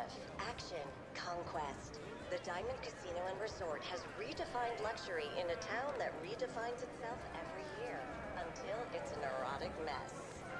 Narrative, action, conquest. The Diamond Casino and Resort has redefined luxury in a town that redefines itself every year, until it's an erotic mess.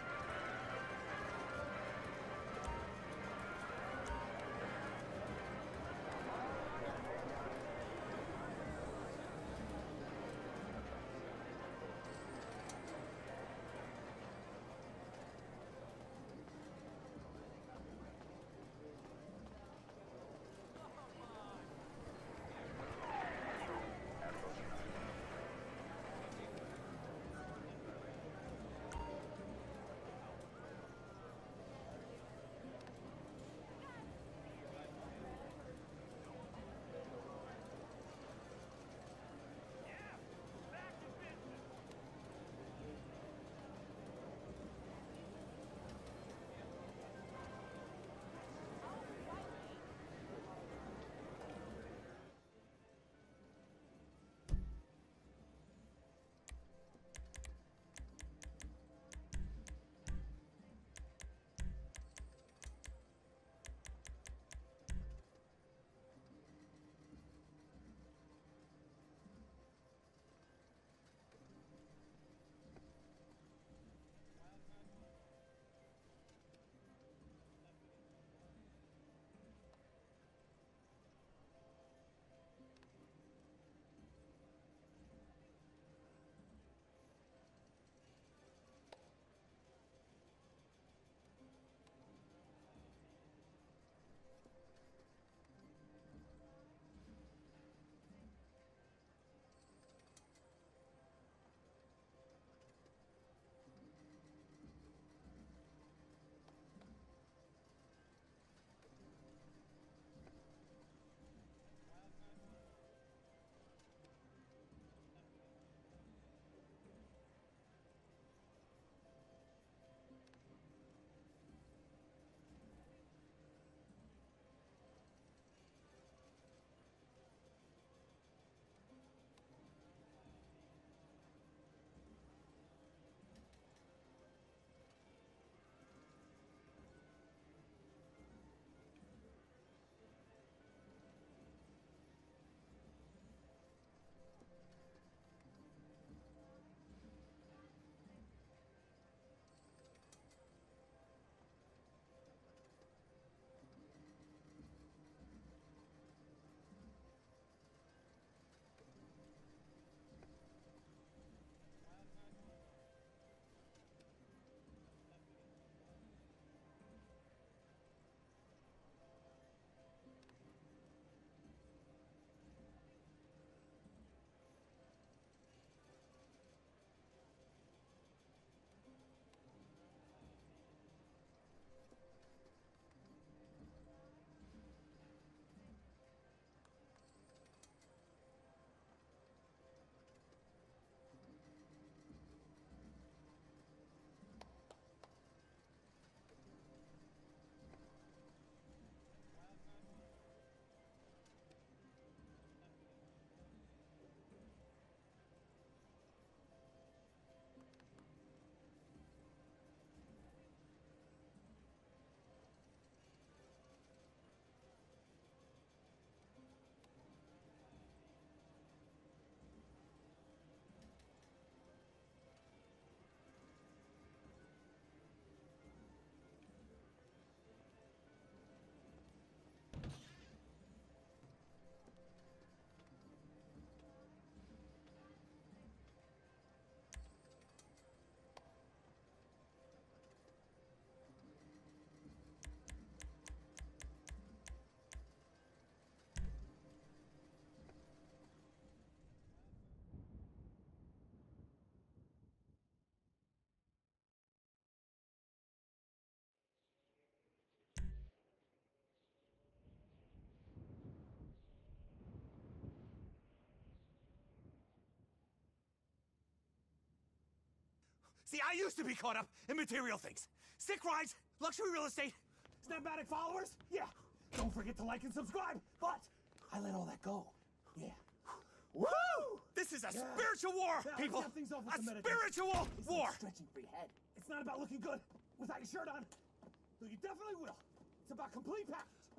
See, I used to be caught up in material things. Sick rides, luxury real estate, Snapmatic followers, yeah. Don't forget to like and subscribe, but I let all that go, yeah. Woo! This is a spiritual war, people! A spiritual war! Stretching for your head. It's not about looking good without your shirt on, though you definitely will. It's about complete package.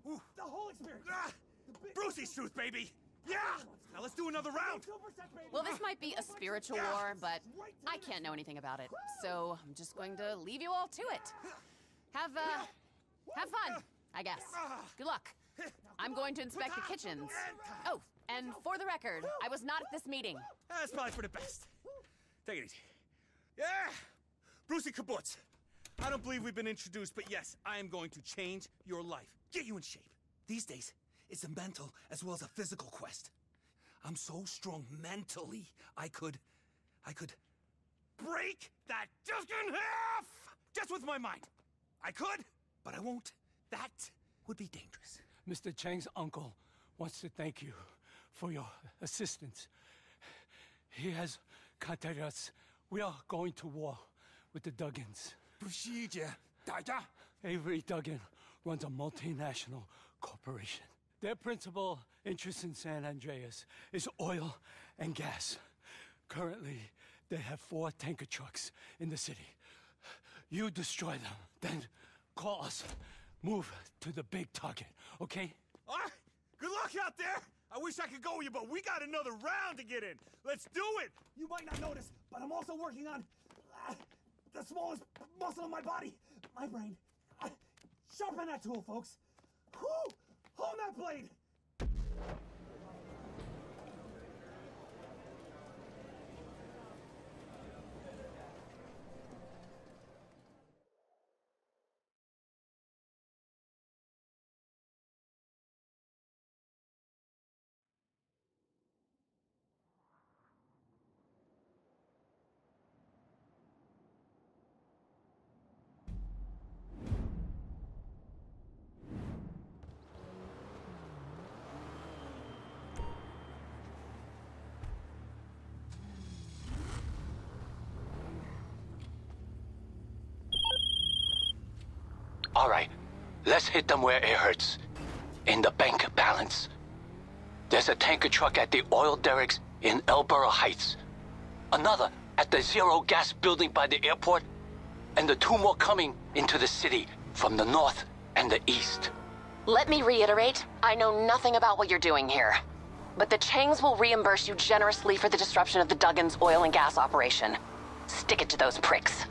The whole experience. Brucey's truth, baby. Yeah. Now let's do another round. Well, this might be a spiritual war, but I can't know anything about it. So I'm just going to leave you all to it. Have fun, I guess. Good luck. I'm going to inspect the kitchens. Oh, and for the record, I was not at this meeting. That's probably for the best. Take it easy. Yeah! Brucey Kibbutz. I don't believe we've been introduced, but yes, I am going to change your life. Get you in shape. These days, it's a mental as well as a physical quest. I'm so strong mentally, I could break that disc in half! Just with my mind. I could, but I won't. That would be dangerous. Mr. Chang's uncle wants to thank you for your assistance. He has contacted us. We are going to war with the Duggans. Avery Duggan runs a multinational corporation. Their principal interest in San Andreas is oil and gas. Currently, they have 4 tanker trucks in the city. You destroy them, then call us. Move to the big target, okay? All right, good luck out there. I wish I could go with you, but we got another round to get in. Let's do it. You might not notice, but I'm also working on the smallest muscle in my body, my brain. Sharpen that tool, folks. Whew! Hold that blade. All right, let's hit them where it hurts. In the bank balance. There's a tanker truck at the oil derricks in Elborough Heights. Another at the Zero Gas building by the airport. And the 2 more coming into the city from the north and the east. Let me reiterate, I know nothing about what you're doing here. But the Changs will reimburse you generously for the disruption of the Duggans' oil and gas operation. Stick it to those pricks.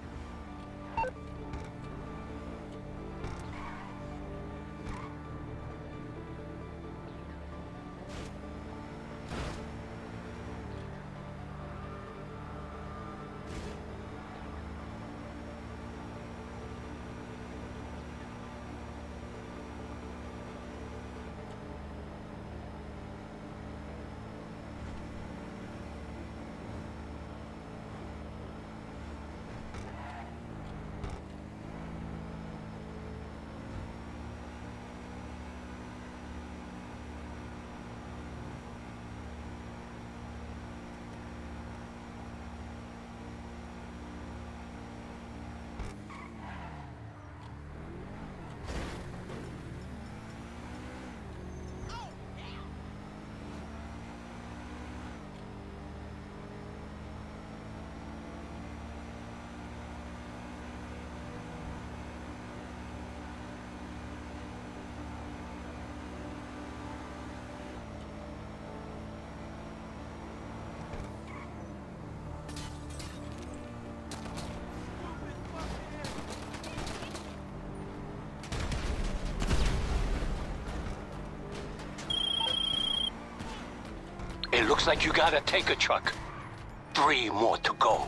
It looks like you got a tanker truck. 3 more to go.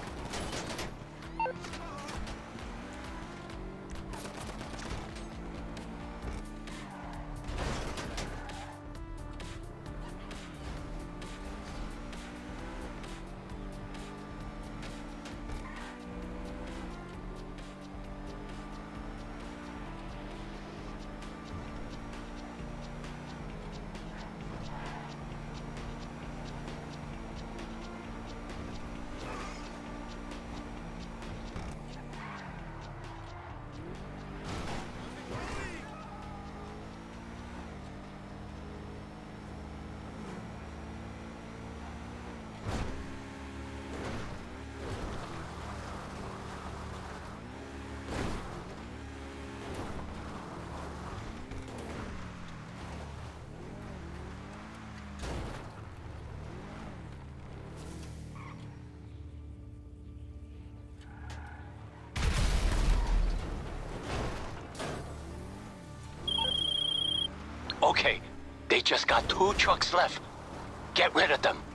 Okay, they just got 2 trucks left. Get rid of them.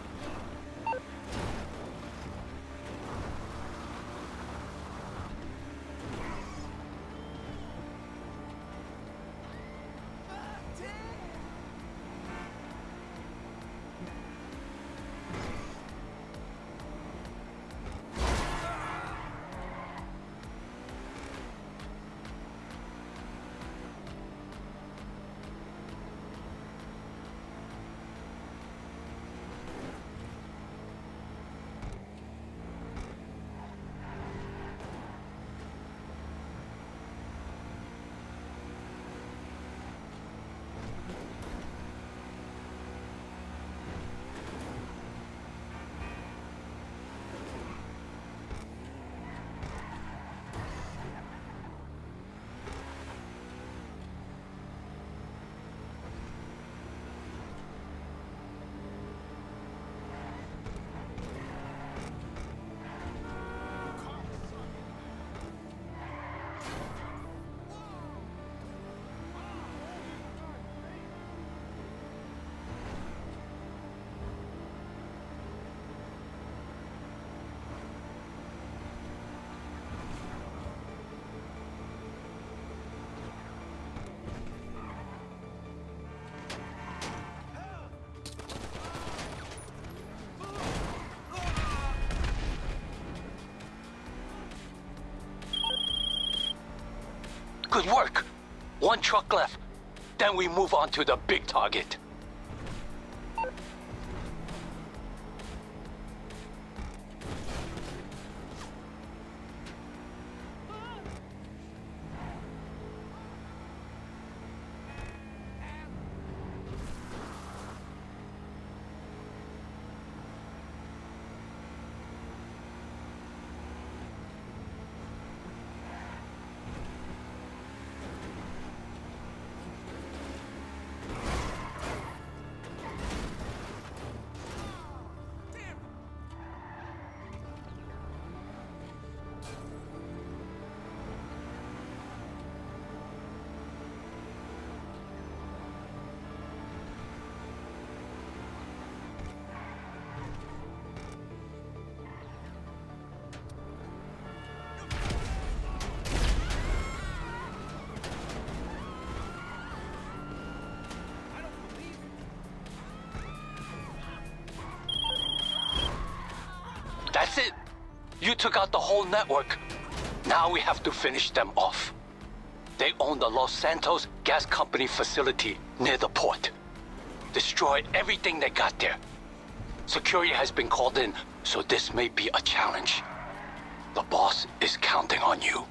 Good work. 1 truck left. Then we move on to the big target. That's it. You took out the whole network. Now we have to finish them off. They own the Los Santos Gas Company facility near the port. Destroy everything they got there. Security has been called in, so this may be a challenge. The boss is counting on you.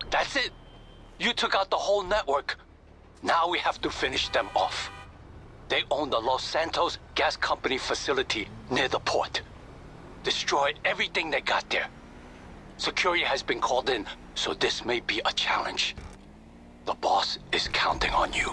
That's it. You took out the whole network. Now we have to finish them off. They own the Los Santos Gas Company facility near the port. Destroy everything they got there. Security has been called in, so this may be a challenge. The boss is counting on you.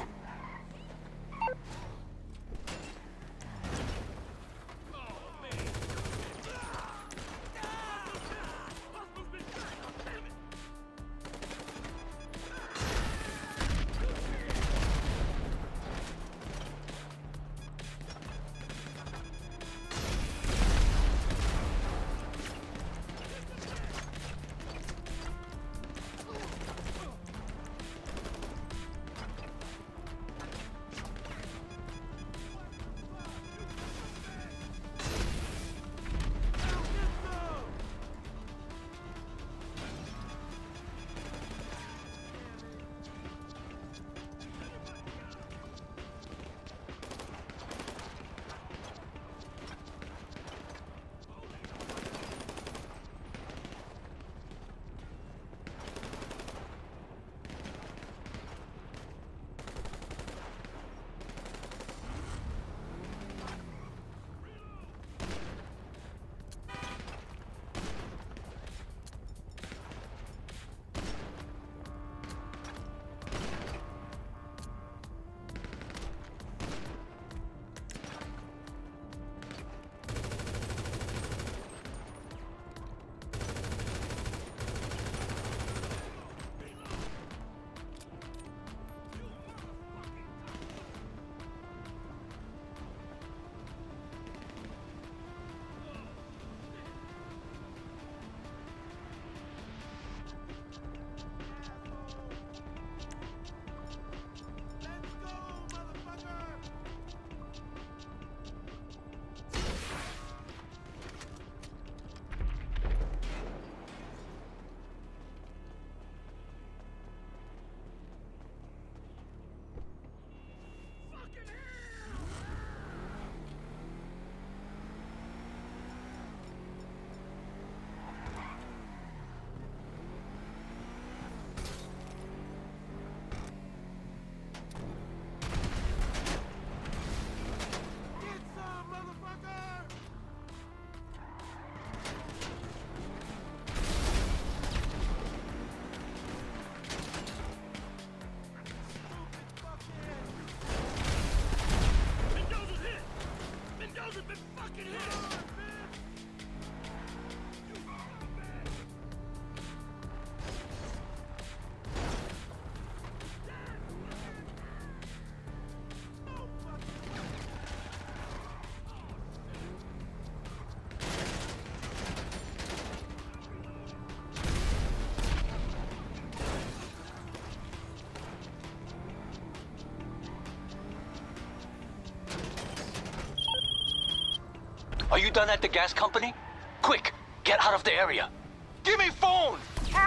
Are you done at the gas company? Quick, get out of the area. Give me phone!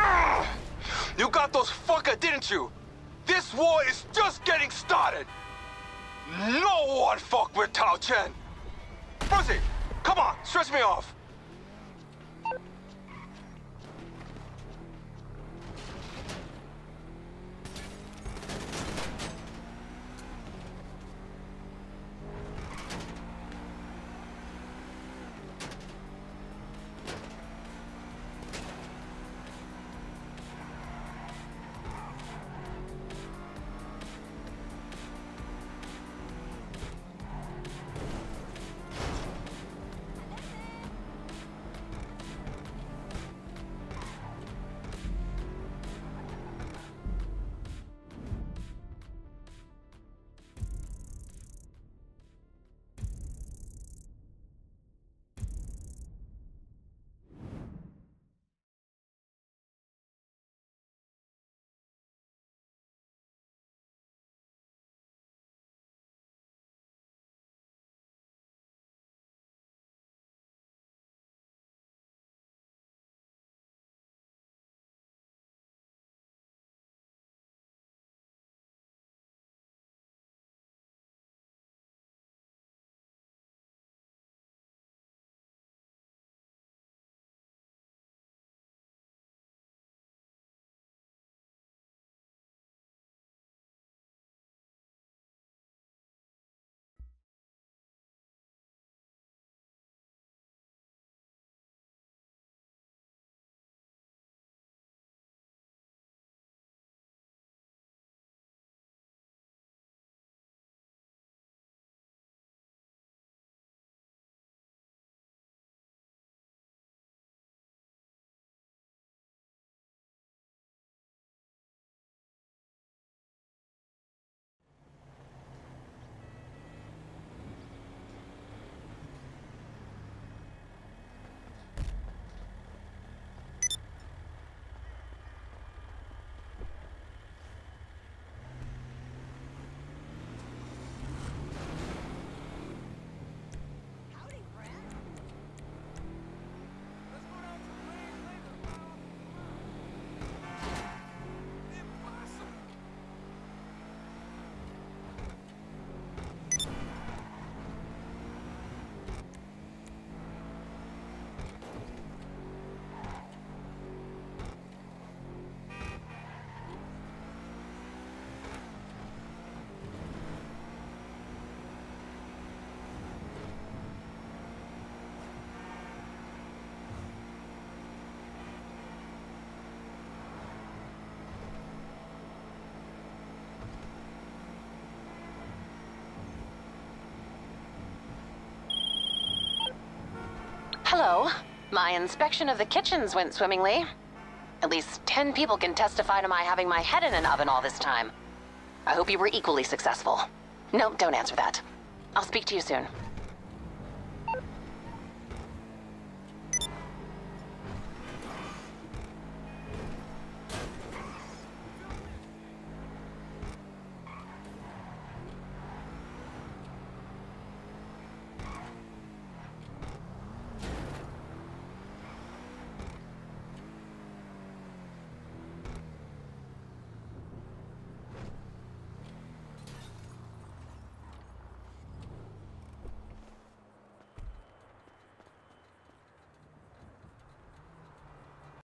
You got those fucker, didn't you? This war is just getting started. No one fuck with Tao Chen. Brucey, come on, stretch me off. My inspection of the kitchens went swimmingly. At least 10 people can testify to my having my head in an oven all this time. I hope you were equally successful. No, don't answer that. I'll speak to you soon.